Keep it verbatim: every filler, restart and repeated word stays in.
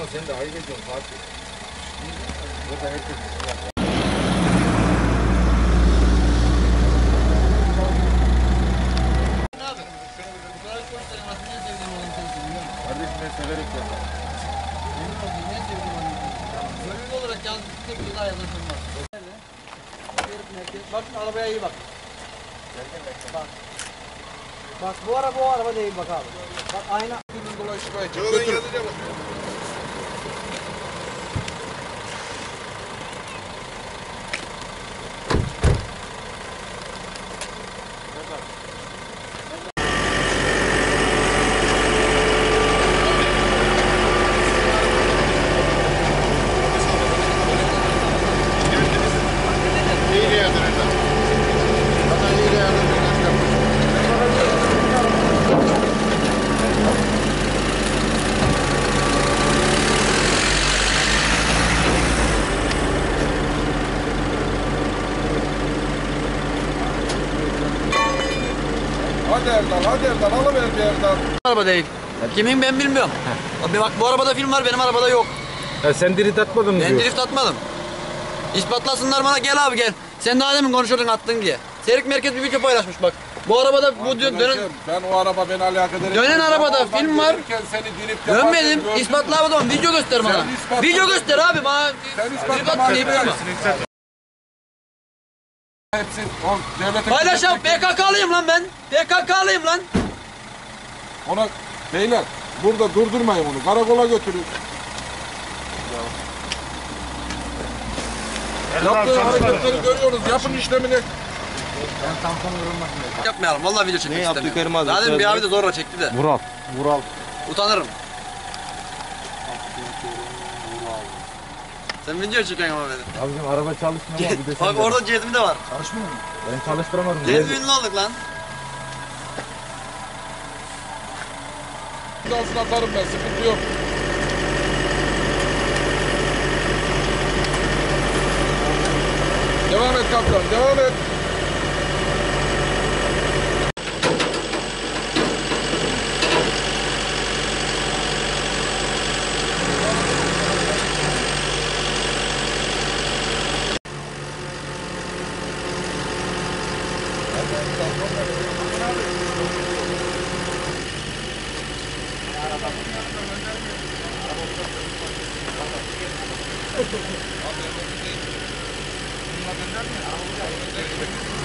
Ama sen de ayıp ediyorsun Fatih. Burada herkes var. Kardeşim ben severek yapar. Gönüllü olarak yalnız tek bir daha yazılsın var. Bak arabaya iyi bak. Bak. Bak bu araba o araba değil bak abi. Bak ayna. Dolaşmaya çık. Götür. Hadi Erdal, hadi Erdal, alıver bir Erdal. Araba değil. Kimin ben bilmiyorum. Abi bak bu arabada film var, benim arabada yok. Ya sen drift atmadın mı Ben diyor? drift atmadım. İspatlasınlar bana, gel abi gel. Sen daha demin konuşuyordun attın diye. Serik Merkez bir video paylaşmış bak. Bu arabada bu dön dönen... Ben o araba beni alakadar Dönen arabada film var. Seni drift Dönmedim. İspatla abi, tamam. Video göster bana. ispatla. Video göster abi bana. Sen Drift ispatla atmayayım ama. Hepsi o devlete... Paylaş abi, P K K'lıyım lan ben. P K K'lıyım lan. Ona beyler burada durdurmayın onu. Karakola götürün. Yaptığı hareketleri görüyoruz. Yapın işlemini. Ben tampon vurulmasın. Yapmayalım. Vallahi video çekmek Ne yaptı istemiyorum. Kerim abi? Zaten bir abi de zorla çekti de. Vural. Vural. Utanırım. Sen video çekiyorsun ama beni. Abicim araba çalışmıyor ama bir de sen Bak de- orada cezmi de var. Çalışmıyor mu? Ben çalıştıramadım. Cezmi ünlü olduk lan. Dansını atarım ben. Sıkıntı yok. Devam et kaptan. Devam et. Bununla döner mi?